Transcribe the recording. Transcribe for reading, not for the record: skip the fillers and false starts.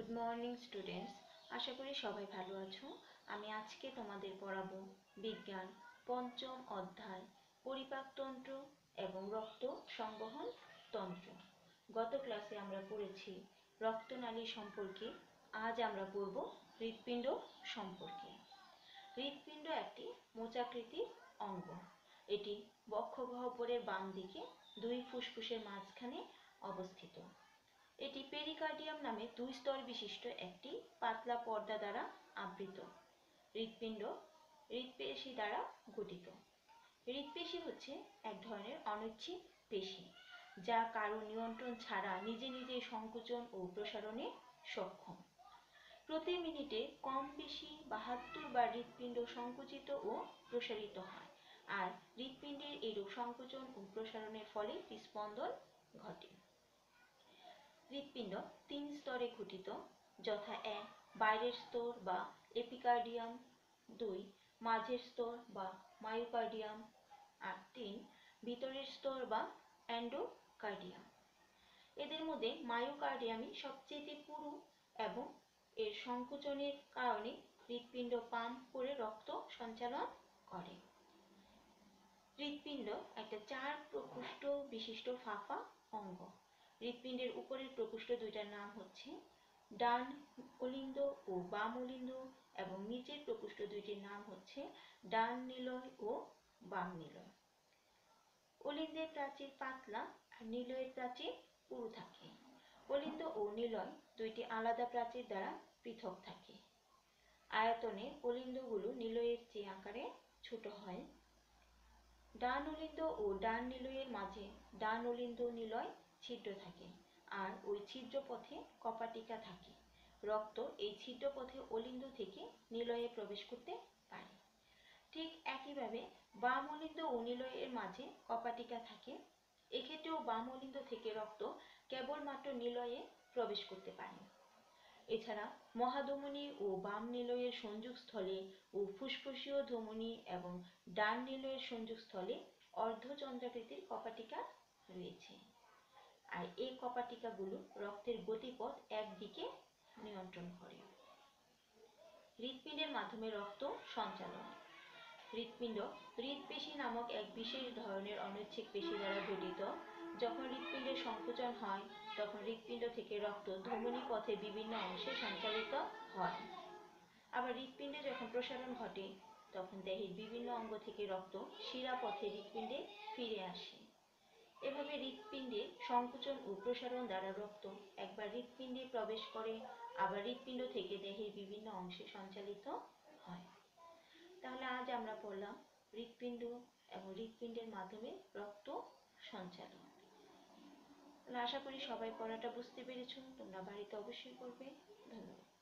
Good morning students, আশা করি সবাই ভালো আছো। আমি আজকে তোমাদের পড়াবো বিজ্ঞান পঞ্চম অধ্যায় পরিপাকতন্ত্র এবং রক্ত সংবহন তন্ত্র। গত ক্লাসে আমরা পড়েছি রক্তনালী সম্পর্কে, আজ আমরা পড়ব হৃৎপিণ্ড সম্পর্কে। হৃৎপিণ্ড একটি মোচাকৃতির অঙ্গ। এটি বক্ষগহ্বরের বাম দিকে দুই ফুসফুসের মাঝখানে অবস্থিত। এটি পেরিকার্ডিয়াম নামে দুই স্তর বিশিষ্ট একটি পাতলা পর্দা দ্বারা আবৃত। হৃৎপিণ্ড হৃৎপেশি দ্বারা গঠিত। হৃৎপেশি হচ্ছে এক ধরনের অনৈচ্ছিক পেশি, যা কারো নিয়ন্ত্রণ ছাড়া নিজে নিজে সংকুচন ও প্রসারণে সক্ষম। প্রতি মিনিটে কম বেশি 72 বার হৃৎপিণ্ড সংকুচিত ও প্রসারিত হয়, আর হৃৎপিণ্ডের এরূপ সংকুচন ও প্রসারণের ফলে স্পন্দন ঘটে। হৃৎপিণ্ড তিন স্তরে গঠিত, যথা 1 বাইরের স্তর বা এপিকার্ডিয়াম, 2 মাঝের স্তর বা মায়োকার্ডিয়াম, আর 3 ভিতরের স্তর বা এন্ডোকার্ডিয়াম। এদের মধ্যে মায়োকার্ডিয়ামই সবচেয়ে পুরু এবং এর সংকুচনের কারণে হৃৎপিণ্ড পাম্প করে রক্ত সঞ্চালন করে। হৃৎপিণ্ড একটা 4 প্রকোষ্ঠ বিশিষ্ট ফাঁপা অঙ্গ। হৃৎপিণ্ডের উপরের প্রকোষ্ঠ দুইটার নাম হচ্ছে ডান অলিন্দ ও বাম অলিন্দ, এবং নিচের প্রকোষ্ঠ দুইটির নাম হচ্ছে ডান নিলয় ও বাম নিলয়। অলিন্দের প্রাচীর পাতলা আর নিলয়ের প্রাচীর পুরু থাকে। অলিন্দ ও নিলয় দুইটি আলাদা প্রাচীর দ্বারা পৃথক থাকে। আয়তনে অলিন্দগুলো নিলয়ের চেয়ে আকারে ছোট হয়। ডান অলিন্দ ও ডান নিলয়ের মাঝে ডান অলিন্দ নিলয় ছিদ্র থাকে, আর ওই ছিদ্র পথে কপাটিকা থাকে। রক্ত এই ছিদ্র পথে অলিন্দ থেকে নিলয়ে প্রবেশ করতে পারে। ঠিক একইভাবে বাম অলিন্দ ও নিলয়ের মাঝে কপাটিকা থাকে। এক্ষেত্রেও বাম অলিন্দ থেকে রক্ত কেবলমাত্র নিলয়ে প্রবেশ করতে পারে। এছাড়া মহাধমনী ও বাম নিলয়ের সংযোগস্থলে ও ফুসফুসীয় ধমনী এবং ডান নিলয়ের সংযোগস্থলে অর্ধচন্দ্রাকৃতির কপাটিকা রয়েছে, আর এই কপাটিকাগুলো রক্তের গতিপথ একদিকে নিয়ন্ত্রণ করে। হৃৎপিণ্ডের মাধ্যমে রক্ত সঞ্চালন। হৃৎপিণ্ড হৃৎপেশি নামক এক বিশেষ ধরনের অনৈচ্ছিক পেশি দ্বারা গঠিত। যখন হৃৎপিণ্ডের সংকুচন হয়, তখন হৃৎপিণ্ড থেকে রক্ত ধমনী পথে বিভিন্ন অংশে সঞ্চালিত হয়। আবার হৃৎপিণ্ডে যখন প্রসারণ ঘটে, তখন দেহের বিভিন্ন অঙ্গ থেকে রক্ত শিরা পথে হৃৎপিণ্ডে ফিরে আসে। এভাবে হৃৎপিণ্ডে সংকুচন ও প্রসারণ দ্বারা রক্ত একবার হৃৎপিণ্ডে প্রবেশ করে, আবার হৃৎপিণ্ড থেকে দেহের বিভিন্ন অংশে সঞ্চালিত হয়। তাহলে আজ আমরা পড়লাম হৃৎপিণ্ড এবং হৃৎপিণ্ডের মাধ্যমে রক্ত সঞ্চালন। আশা করি সবাই পড়াটা বুঝতে পেরেছো। তোমরা বাড়িতে অবশ্যই করবে। ধন্যবাদ।